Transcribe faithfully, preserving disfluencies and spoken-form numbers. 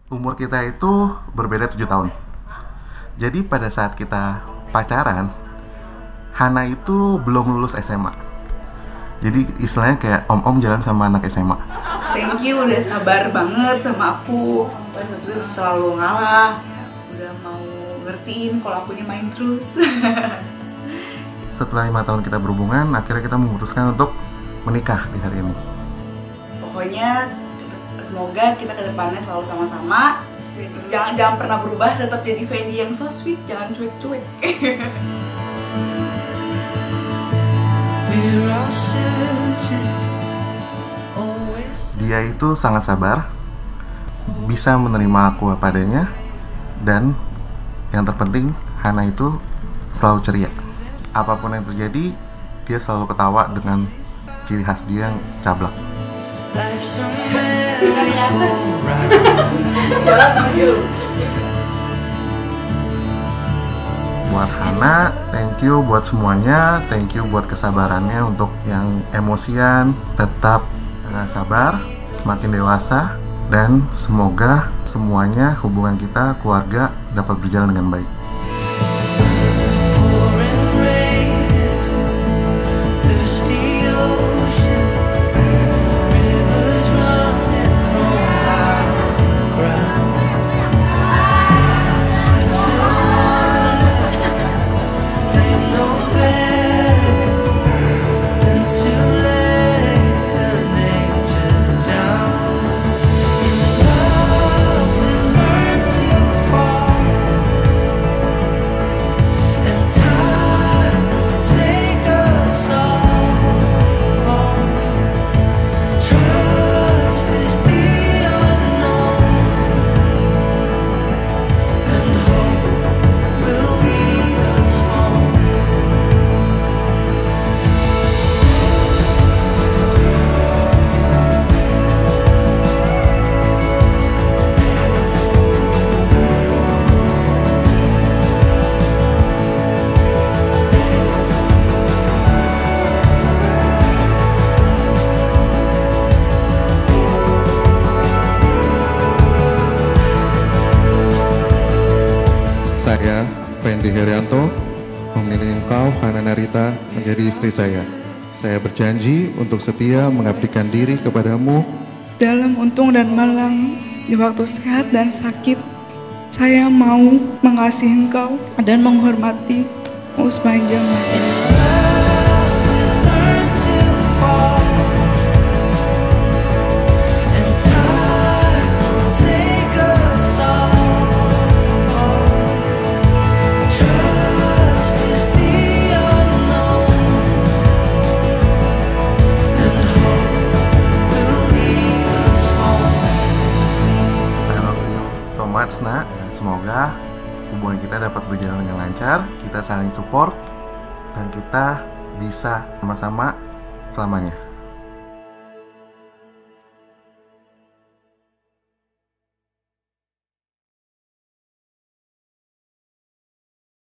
Umur kita itu berbeda tujuh tahun. Jadi pada saat kita pacaran, Hana itu belum lulus S M A. Jadi istilahnya kayak om-om jalan sama anak S M A. Thank you udah sabar banget sama aku. Terus selalu ngalah. Udah mau ngertiin kalau akunya main terus. Setelah lima tahun kita berhubungan, akhirnya kita memutuskan untuk menikah di hari ini. Pokoknya semoga kita ke depannya selalu sama-sama. Jangan jangan pernah berubah, tetap jadi Fendi yang so sweet, jangan cuek-cuek. Dia itu sangat sabar, bisa menerima aku apa adanya, dan yang terpenting Hana itu selalu ceria. Apapun yang terjadi, dia selalu ketawa dengan ciri khas dia yang cablak. Buat Hana, thank you buat semuanya, thank you buat kesabarannya. Untuk yang emosian, tetap dengan sabar, semakin dewasa, dan semoga semuanya hubungan kita, keluarga dapat berjalan dengan baik. Saya, Fendi Herianto, memilih engkau, Hana Narita, menjadi istri saya. Saya berjanji untuk setia mengabdikan diri kepadamu dalam untung dan malang, di waktu sehat dan sakit. Saya mau mengasihi engkau dan menghormati sepanjang masa. Nah, semoga hubungan kita dapat berjalan dengan lancar, kita saling support, dan kita bisa sama-sama selamanya.